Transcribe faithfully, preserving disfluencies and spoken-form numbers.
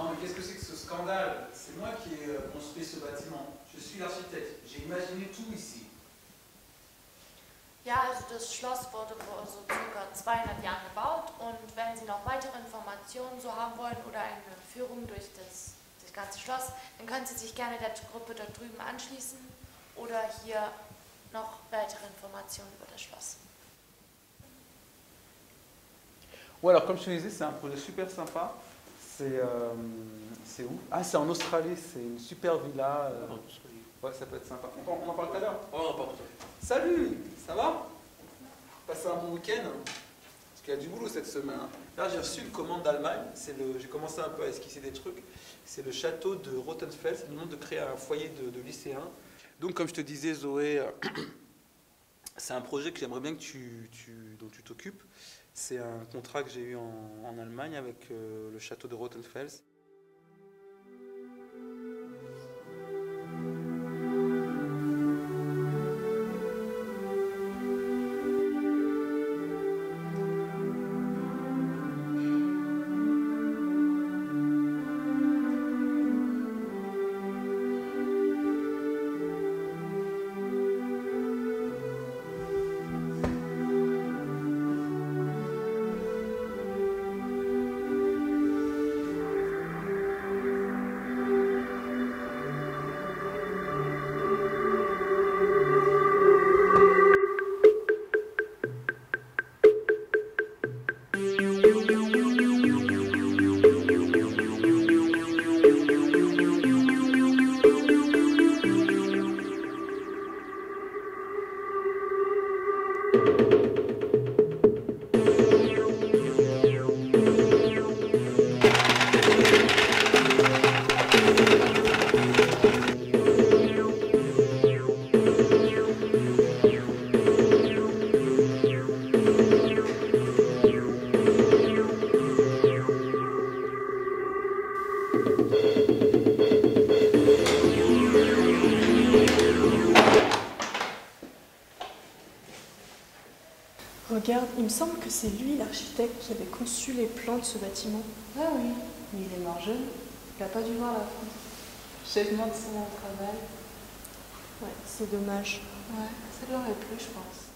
Non, mais qu'est-ce que c'est que ce scandale? C'est moi qui ai construit ce bâtiment. Je suis l'architecte. J'ai imaginé tout ici. Ja, also das Schloss wurde vor so circa zweihundert Jahren gebaut und wenn Sie noch weitere Informationen so haben wollen oder eine Führung durch das, das ganze Schloss, dann können Sie sich gerne der Gruppe dort drüben anschließen oder hier noch weitere Informationen über das Schloss. Ouais, alors comme je te disais, c'est un projet super sympa. C'est euh, c'est où? Ah, c'est en Australie, c'est une super villa. Euh, ouais, ça peut être sympa. On, on en parle tout à l'heure? Ouais, on en parle tout à l'heure. Salut, ça va? Passez un bon week-end? Parce qu'il y a du boulot cette semaine. Là, j'ai reçu une commande d'Allemagne. J'ai commencé un peu à esquisser des trucs. C'est le château de Rothenfels. Ils nous demandent de créer un foyer de, de lycéens. Donc, comme je te disais, Zoé, c'est un projet que j'aimerais bien que tu, tu, dont tu t'occupes. C'est un contrat que j'ai eu en, en Allemagne avec euh, le château de Rothenfels. Regarde, il me semble que c'est lui l'architecte qui avait conçu les plans de ce bâtiment. Ah oui, mais il est mort jeune. Il n'a pas dû voir la fin. Chèvement de son travail. Ouais, c'est dommage. Ouais, ça lui aurait plu, je pense.